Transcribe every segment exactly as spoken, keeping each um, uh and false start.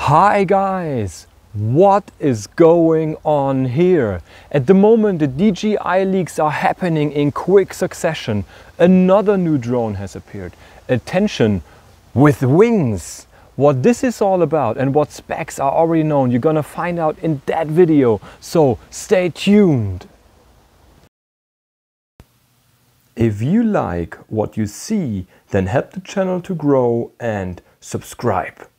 Hi guys, what is going on here? At the moment the D J I leaks are happening in quick succession. Another new drone has appeared. Attention, with wings. What this is all about and what specs are already known, you're gonna find out in that video, so stay tuned. If you like what you see, then help the channel to grow and subscribe.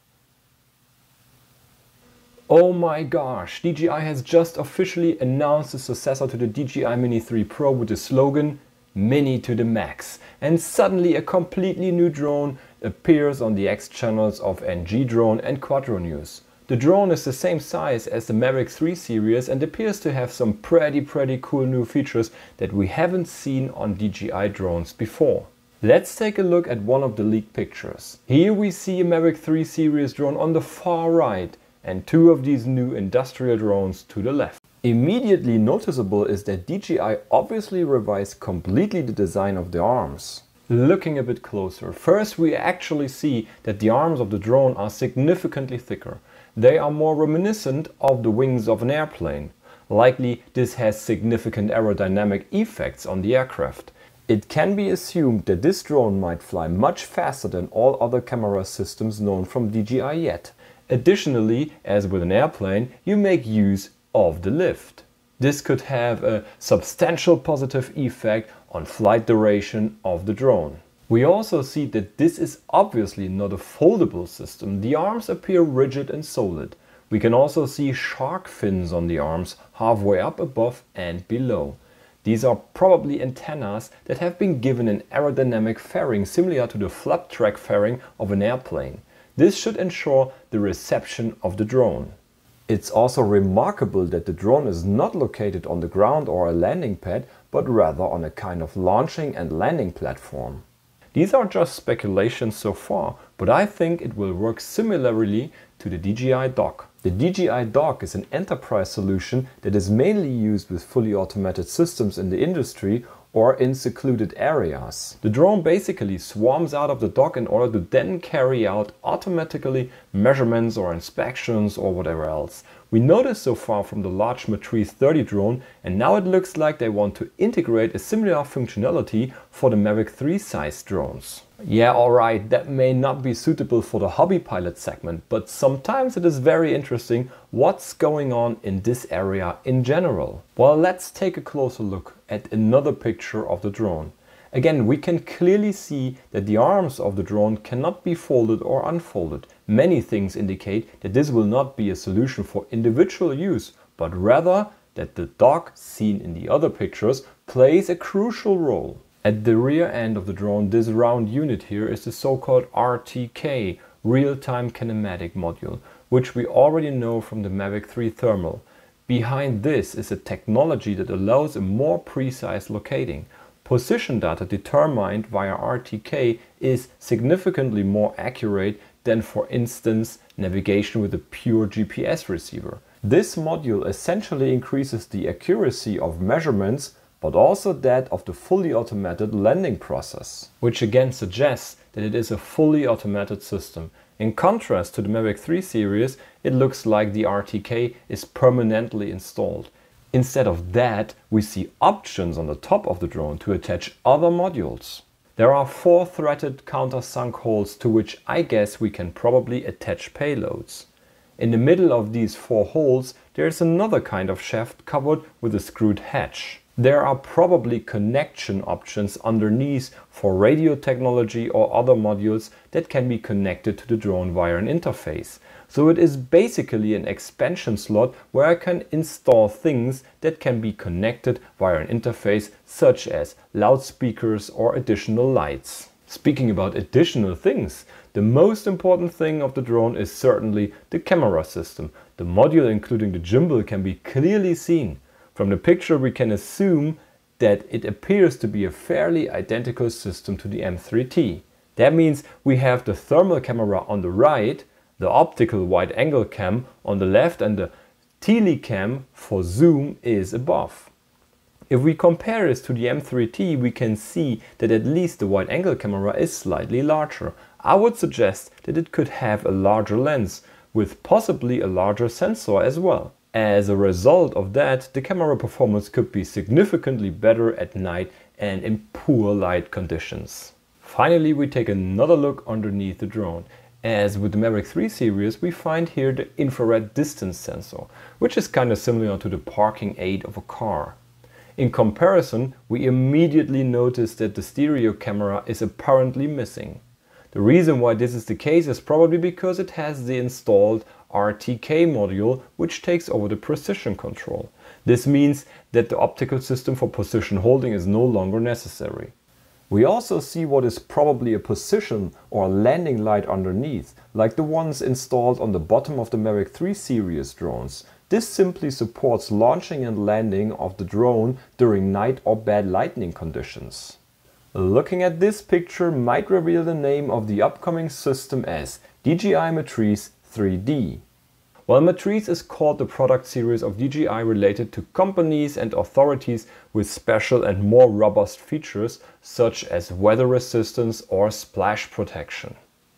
Oh my gosh, D J I has just officially announced the successor to the D J I Mini three Pro with the slogan Mini to the max. And suddenly a completely new drone appears on the X channels of N G Drone and Quadro News. The drone is the same size as the Mavic three series and appears to have some pretty pretty cool new features that we haven't seen on D J I drones before. Let's take a look at one of the leaked pictures. Here we see a Mavic three series drone on the far right and two of these new industrial drones to the left. Immediately noticeable is that D J I obviously revised completely the design of the arms. Looking a bit closer, first we actually see that the arms of the drone are significantly thicker. They are more reminiscent of the wings of an airplane. Likely this has significant aerodynamic effects on the aircraft. It can be assumed that this drone might fly much faster than all other camera systems known from D J I yet. Additionally, as with an airplane, you make use of the lift. This could have a substantial positive effect on flight duration of the drone. We also see that this is obviously not a foldable system. The arms appear rigid and solid. We can also see shark fins on the arms halfway up above and below. These are probably antennas that have been given an aerodynamic fairing similar to the flap track fairing of an airplane. This should ensure the reception of the drone. It's also remarkable that the drone is not located on the ground or a landing pad, but rather on a kind of launching and landing platform. These are just speculations so far, but I think it will work similarly to the D J I dock. The D J I dock is an enterprise solution that is mainly used with fully automated systems in the industry or in secluded areas. The drone basically swarms out of the dock in order to then carry out automatically measurements or inspections or whatever else. We noticed so far from the large Matrice thirty drone, and now it looks like they want to integrate a similar functionality for the Mavic three size drones. Yeah, alright, that may not be suitable for the hobby pilot segment, but sometimes it is very interesting what's going on in this area in general. Well, let's take a closer look at another picture of the drone. Again, we can clearly see that the arms of the drone cannot be folded or unfolded. Many things indicate that this will not be a solution for individual use, but rather that the dock seen in the other pictures plays a crucial role. At the rear end of the drone, this round unit here is the so-called R T K, Real-Time Kinematic Module, which we already know from the Mavic three Thermal. Behind this is a technology that allows a more precise locating. Position data determined via R T K is significantly more accurate than, for instance, navigation with a pure G P S receiver. This module essentially increases the accuracy of measurements, but also that of the fully automated landing process, which again suggests that it is a fully automated system. In contrast to the Mavic three series, it looks like the R T K is permanently installed. Instead of that, we see options on the top of the drone to attach other modules. There are four threaded countersunk holes to which I guess we can probably attach payloads. In the middle of these four holes there is another kind of shaft covered with a screwed hatch. There are probably connection options underneath for radio technology or other modules that can be connected to the drone via an interface. So it is basically an expansion slot where I can install things that can be connected via an interface, such as loudspeakers or additional lights. Speaking about additional things, the most important thing of the drone is certainly the camera system. The module including the gimbal can be clearly seen. From the picture we can assume that it appears to be a fairly identical system to the M three T. That means we have the thermal camera on the right, the optical wide angle cam on the left, and the telecam for zoom is above. If we compare this to the M three T, we can see that at least the wide angle camera is slightly larger. I would suggest that it could have a larger lens, with possibly a larger sensor as well. As a result of that, the camera performance could be significantly better at night and in poor light conditions. Finally, we take another look underneath the drone. As with the Mavic three series, we find here the infrared distance sensor, which is kind of similar to the parking aid of a car. In comparison, we immediately notice that the stereo camera is apparently missing. The reason why this is the case is probably because it has the installed R T K module, which takes over the precision control. This means that the optical system for position holding is no longer necessary. We also see what is probably a position or landing light underneath, like the ones installed on the bottom of the Mavic three series drones. This simply supports launching and landing of the drone during night or bad lighting conditions. Looking at this picture might reveal the name of the upcoming system as D J I Matrice three D. While Matrice is called the product series of D J I related to companies and authorities with special and more robust features such as weather resistance or splash protection.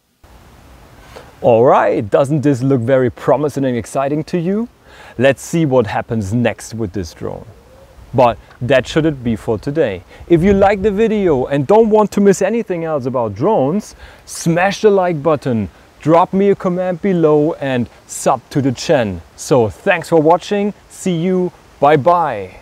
Alright, doesn't this look very promising and exciting to you? Let's see what happens next with this drone. But that should it be for today. If you like the video and don't want to miss anything else about drones, smash the like button, drop me a comment below and sub to the channel. So thanks for watching, see you, bye bye.